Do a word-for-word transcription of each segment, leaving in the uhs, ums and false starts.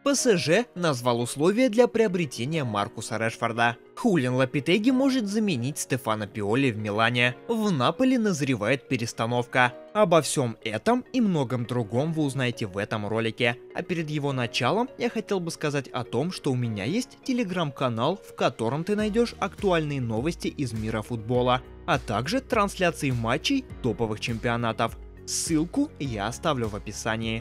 ПСЖ назвал условия для приобретения Маркуса Решфорда. Хулиан Лопетеги может заменить Стефано Пиоли в Милане. В Наполи назревает перестановка. Обо всем этом и многом другом вы узнаете в этом ролике. А перед его началом я хотел бы сказать о том, что у меня есть телеграм-канал, в котором ты найдешь актуальные новости из мира футбола, а также трансляции матчей топовых чемпионатов. Ссылку я оставлю в описании.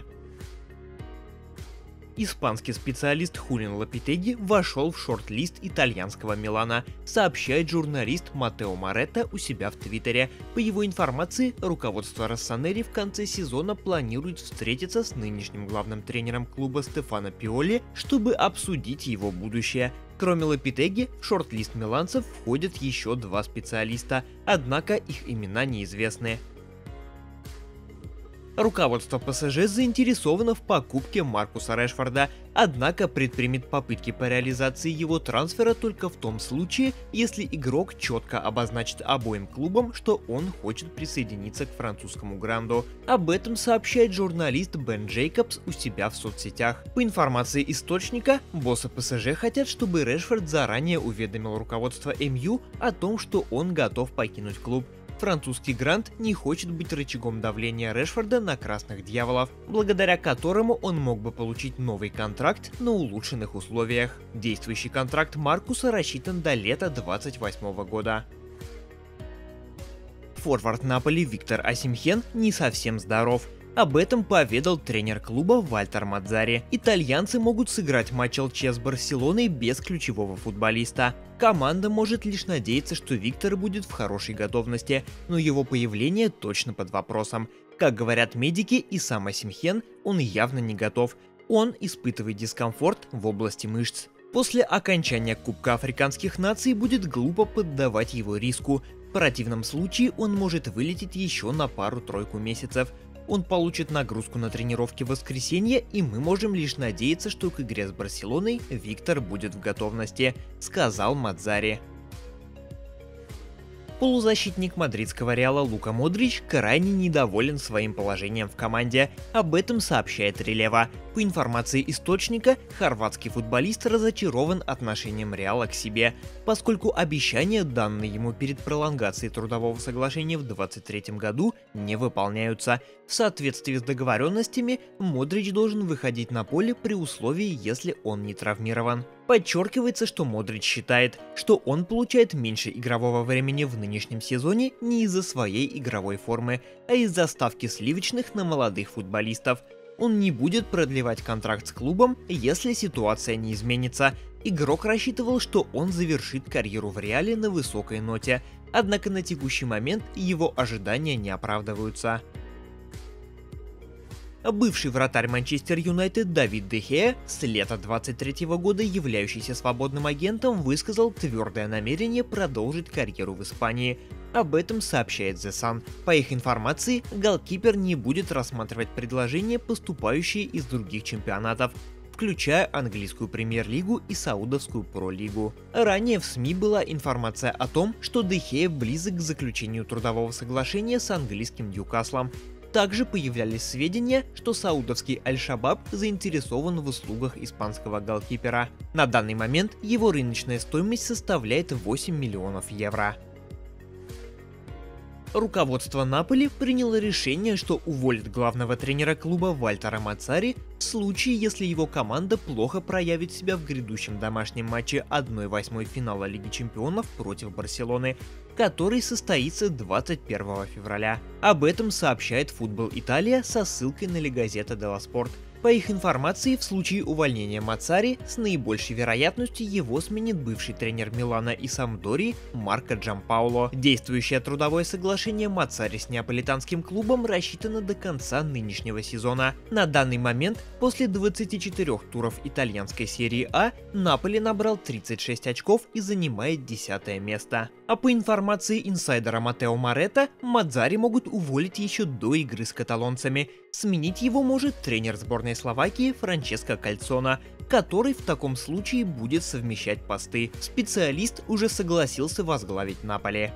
Испанский специалист Хулиан Лопетеги вошел в шорт-лист итальянского Милана, сообщает журналист Матео Моретто у себя в Твиттере. По его информации, руководство Россонери в конце сезона планирует встретиться с нынешним главным тренером клуба Стефано Пиоли, чтобы обсудить его будущее. Кроме Лопетеги, в шорт-лист миланцев входят еще два специалиста, однако их имена неизвестны. Руководство ПСЖ заинтересовано в покупке Маркуса Решфорда, однако предпримет попытки по реализации его трансфера только в том случае, если игрок четко обозначит обоим клубам, что он хочет присоединиться к французскому гранду. Об этом сообщает журналист Бен Джейкобс у себя в соцсетях. По информации источника, боссы ПСЖ хотят, чтобы Решфорд заранее уведомил руководство МЮ о том, что он готов покинуть клуб. Французский грант не хочет быть рычагом давления Решфорда на красных дьяволов, благодаря которому он мог бы получить новый контракт на улучшенных условиях. Действующий контракт Маркуса рассчитан до лета две тысячи двадцать восьмого года. Форвард Наполи Виктор Осимхен не совсем здоров. Об этом поведал тренер клуба Вальтер Мадзари. Итальянцы могут сыграть матч ЛЧ с Барселоной без ключевого футболиста. Команда может лишь надеяться, что Виктор будет в хорошей готовности, но его появление точно под вопросом. Как говорят медики и сам Осимхен, он явно не готов. Он испытывает дискомфорт в области мышц. После окончания Кубка Африканских наций будет глупо поддавать его риску. В противном случае он может вылететь еще на пару-тройку месяцев. Он получит нагрузку на тренировки в воскресенье, и мы можем лишь надеяться, что к игре с Барселоной Виктор будет в готовности, сказал Мадзари. Полузащитник мадридского Реала Лука Модрич крайне недоволен своим положением в команде. Об этом сообщает Релева. По информации источника, хорватский футболист разочарован отношением Реала к себе, поскольку обещания, данные ему перед пролонгацией трудового соглашения в две тысячи двадцать третьем году, не выполняются. В соответствии с договоренностями, Модрич должен выходить на поле при условии, если он не травмирован. Подчеркивается, что Модрич считает, что он получает меньше игрового времени в нынешнем сезоне не из-за своей игровой формы, а из-за ставки сливочных на молодых футболистов. Он не будет продлевать контракт с клубом, если ситуация не изменится. Игрок рассчитывал, что он завершит карьеру в Реале на высокой ноте, однако на текущий момент его ожидания не оправдываются. Бывший вратарь Манчестер Юнайтед Давид де Геа, с лета две тысячи двадцать третьего года являющийся свободным агентом, высказал твердое намерение продолжить карьеру в Испании. Об этом сообщает The Sun. По их информации, голкипер не будет рассматривать предложения, поступающие из других чемпионатов, включая английскую премьер-лигу и саудовскую про-лигу. Ранее в СМИ была информация о том, что Де Геа близок к заключению трудового соглашения с английским Ньюкаслом. Также появлялись сведения, что саудовский Аль-Шабаб заинтересован в услугах испанского голкипера. На данный момент его рыночная стоимость составляет восемь миллионов евро. Руководство Наполи приняло решение, что уволит главного тренера клуба Вальтера Мадзари в случае, если его команда плохо проявит себя в грядущем домашнем матче одной восьмой финала Лиги Чемпионов против Барселоны, который состоится двадцать первого февраля. Об этом сообщает Футбол Италия со ссылкой на La Gazzetta dello Sport. По их информации, в случае увольнения Мадзари с наибольшей вероятностью его сменит бывший тренер Милана и Сампдории Марко Джампауло. Действующее трудовое соглашение Мадзари с неаполитанским клубом рассчитано до конца нынешнего сезона. На данный момент, после двадцати четырёх туров итальянской серии А, Наполи набрал тридцать шесть очков и занимает десятое место. А по информации инсайдера Матео Моретто, Мадзари могут уволить еще до игры с каталонцами. Сменить его может тренер сборной Словакии Франческо Кальцона, который в таком случае будет совмещать посты. Специалист уже согласился возглавить Наполи.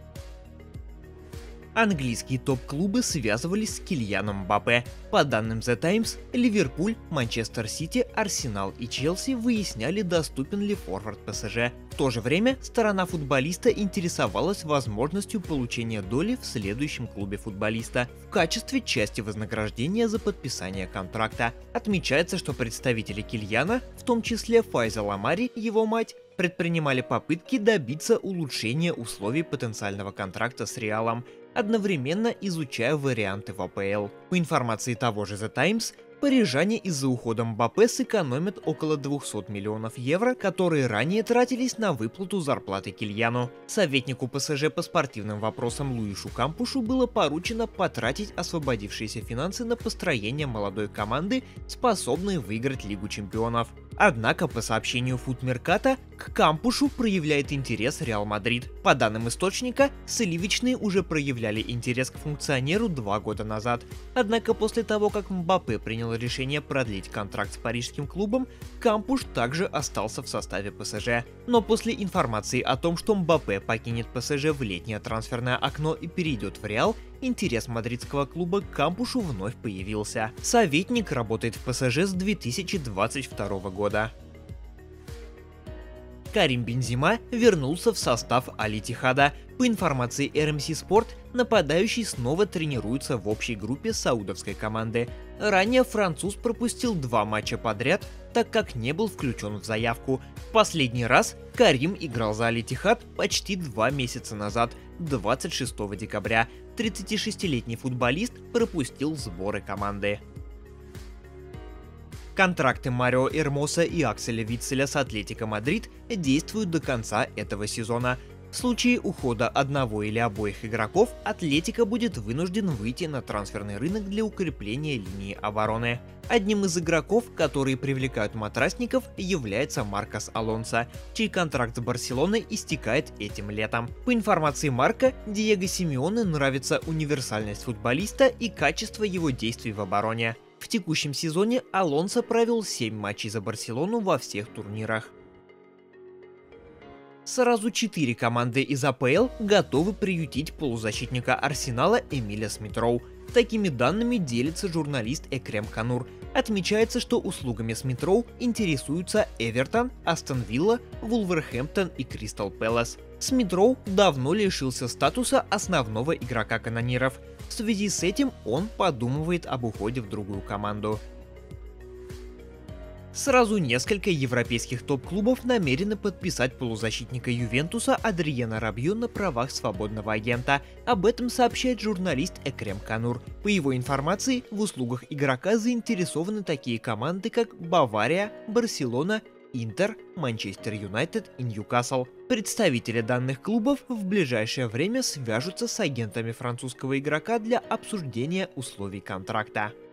Английские топ-клубы связывались с Кильяном Мбаппе. По данным The Times, Ливерпуль, Манчестер Сити, Арсенал и Челси выясняли, доступен ли форвард ПСЖ. В то же время сторона футболиста интересовалась возможностью получения доли в следующем клубе футболиста в качестве части вознаграждения за подписание контракта. Отмечается, что представители Кильяна, в том числе Файза Ламари, его мать, предпринимали попытки добиться улучшения условий потенциального контракта с Реалом, одновременно изучая варианты в АПЛ. По информации того же The Times, парижане из-за ухода Мбаппе сэкономят около двухсот миллионов евро, которые ранее тратились на выплату зарплаты Кильяну. Советнику ПСЖ по спортивным вопросам Луишу Кампушу было поручено потратить освободившиеся финансы на построение молодой команды, способной выиграть Лигу чемпионов. Однако, по сообщению Футмерката, к Кампушу проявляет интерес Реал Мадрид. По данным источника, сливичные уже проявляли интерес к функционеру два года назад. Однако после того, как Мбаппе принял решение продлить контракт с парижским клубом, Кампуш также остался в составе ПСЖ. Но после информации о том, что Мбаппе покинет ПСЖ в летнее трансферное окно и перейдет в Реал, интерес мадридского клуба к Кампушу вновь появился. Советник работает в ПСЖ с две тысячи двадцать второго года. Карим Бензема вернулся в состав Аль-Иттихада. По информации эр эм си Sport, нападающий снова тренируется в общей группе саудовской команды. Ранее француз пропустил два матча подряд, так как не был включен в заявку. В последний раз Карим играл за Аль-Иттихад почти два месяца назад, двадцать шестого декабря. тридцатишестилетний футболист пропустил сборы команды. Контракты Марио Эрмоса и Акселя Витцеля с Атлетико Мадрид действуют до конца этого сезона. В случае ухода одного или обоих игроков, Атлетико будет вынужден выйти на трансферный рынок для укрепления линии обороны. Одним из игроков, которые привлекают матрасников, является Маркос Алонсо, чей контракт с Барселоной истекает этим летом. По информации Марка, Диего Симеоне нравится универсальность футболиста и качество его действий в обороне. В текущем сезоне Алонсо провел семь матчей за Барселону во всех турнирах. Сразу четыре команды из АПЛ готовы приютить полузащитника Арсенала Эмиля Смит-Роу. Такими данными делится журналист Экрем Канур. Отмечается, что услугами Смит-Роу интересуются Эвертон, Астон Вилла, Вулверхэмптон и Кристал Пэлас. Смит-Роу давно лишился статуса основного игрока канониров. В связи с этим он подумывает об уходе в другую команду. Сразу несколько европейских топ-клубов намерены подписать полузащитника Ювентуса Адриена Рабью на правах свободного агента. Об этом сообщает журналист Экрем Канур. По его информации, в услугах игрока заинтересованы такие команды, как Бавария, Барселона, Интер, Манчестер Юнайтед и Ньюкасл. Представители данных клубов в ближайшее время свяжутся с агентами французского игрока для обсуждения условий контракта.